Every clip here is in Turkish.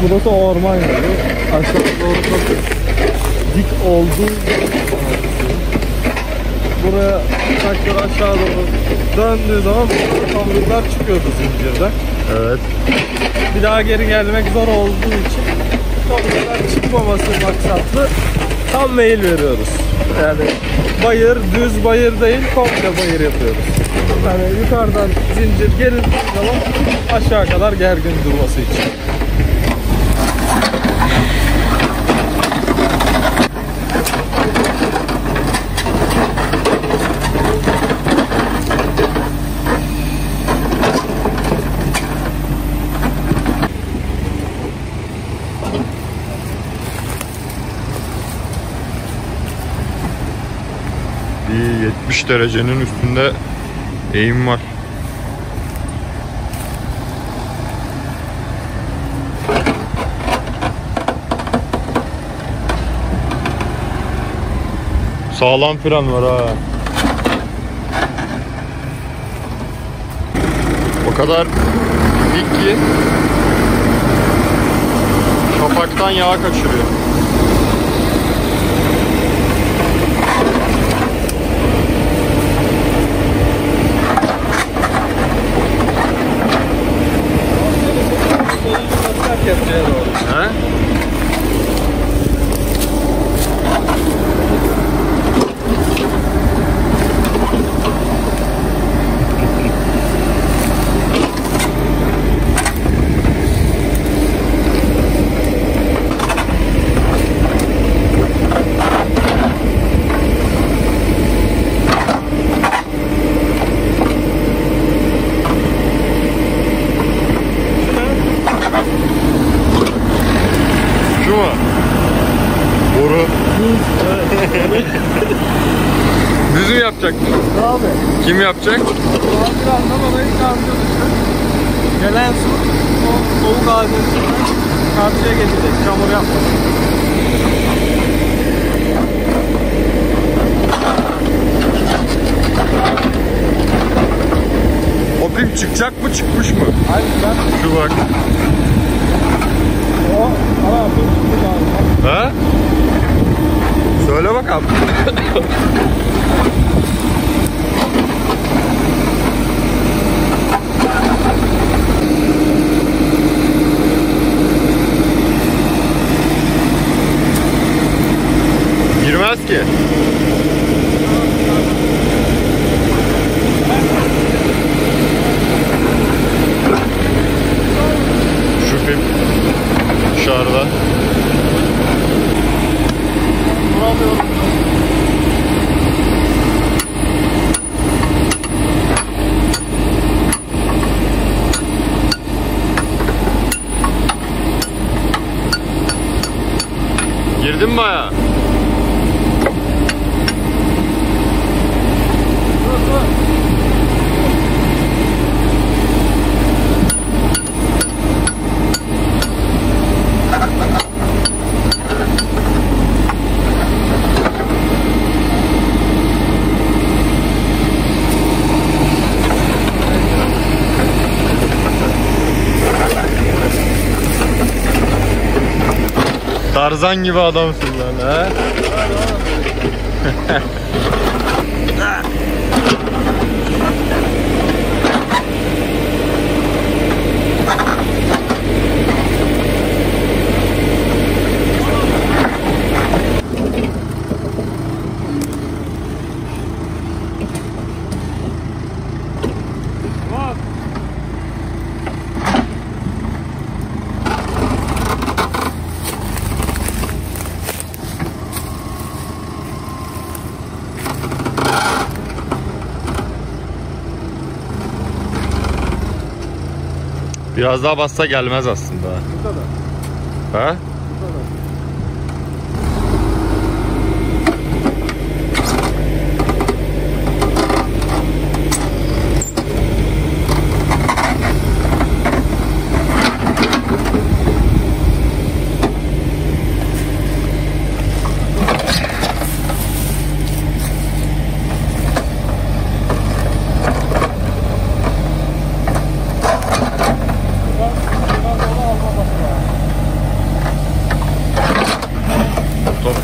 Burası orman yolu. Aşağı doğru çok dik olduğu buraya traktör aşağı doğru döndüğü zaman tomruklar çıkıyordu zincirden. Evet. Bir daha geri gelmek zor olduğu için tomruklar çıkmaması maksatlı tam meyil veriyoruz. Yani bayır, düz bayır değil, komple bayır yapıyoruz. Yani yukarıdan zincir gerildiği zaman aşağı kadar gergin durması için. Bir 70 derecenin üstünde eğim var. Sağlam fren var ha. O kadar dik ki şafaktan yağ kaçırıyor. He? Şu mu? Boru. Düz mü yapacak? Abi. Kim yapacak? Birazdan orayı kaldırıyoruz. Gelen su o soğuk halinde karşıya geçecek. Çamur yapmasın. O pim çıkacak mı, çıkmış mı? Hayır ben... Şu bak. O... Aa, bu Ha? Söyle bakalım. Girmez ki. Şu pim dışarıda. Duramıyorum. Girdin mi ayağa? Tarzan gibi adamsın lan ha. Biraz daha bassa gelmez aslında. Bu kadar. Ha? Bu kadar.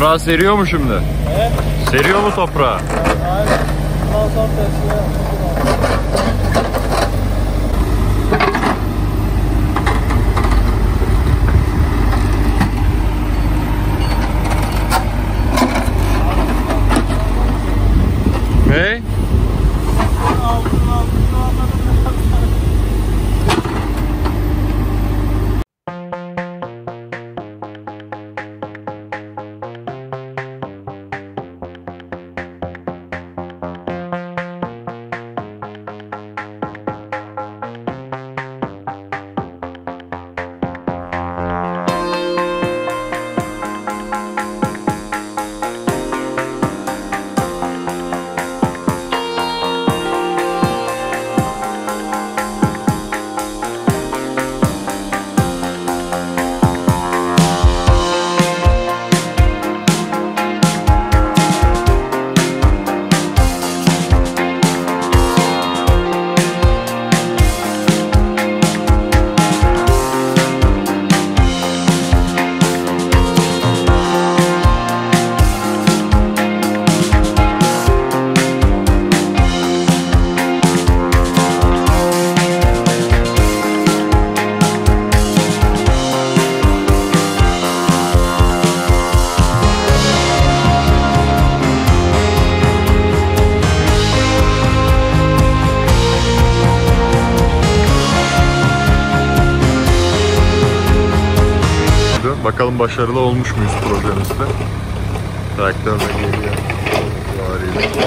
Toprağı seriyor mu şimdi? Evet. Seriyor mu toprağı? Aynen. Ondan sonra tersine Ne? Bakalım başarılı olmuş muyuz projemizde? Traktörle geliyor. Variyle.